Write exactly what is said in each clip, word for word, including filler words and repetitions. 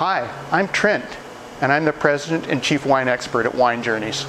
Hi, I'm Trent, and I'm the President and Chief Wine Expert at Wine Journeys.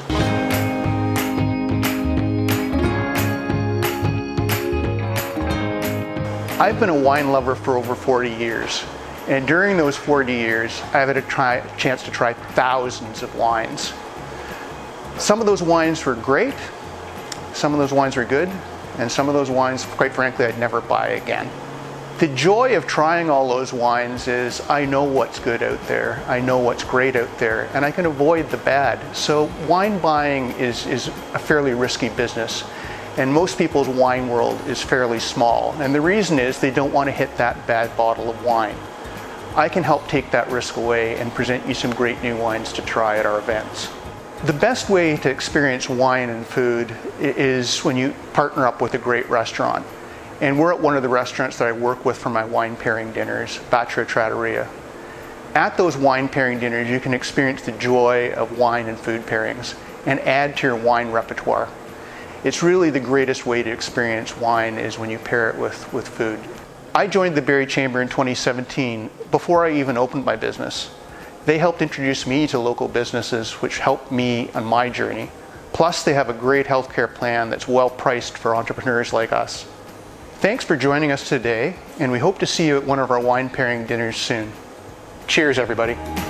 I've been a wine lover for over forty years, and during those forty years, I've had a try, chance to try thousands of wines. Some of those wines were great, some of those wines were good, and some of those wines, quite frankly, I'd never buy again. The joy of trying all those wines is I know what's good out there, I know what's great out there, and I can avoid the bad. So wine buying is, is a fairly risky business, and most people's wine world is fairly small. And the reason is they don't want to hit that bad bottle of wine. I can help take that risk away and present you some great new wines to try at our events. The best way to experience wine and food is when you partner up with a great restaurant. And we're at one of the restaurants that I work with for my wine pairing dinners, Batra Trattoria. At those wine pairing dinners, you can experience the joy of wine and food pairings and add to your wine repertoire. It's really the greatest way to experience wine is when you pair it with, with food. I joined the Barry Chamber in twenty seventeen before I even opened my business. They helped introduce me to local businesses which helped me on my journey. Plus, they have a great healthcare plan that's well priced for entrepreneurs like us. Thanks for joining us today, and we hope to see you at one of our wine pairing dinners soon. Cheers, everybody.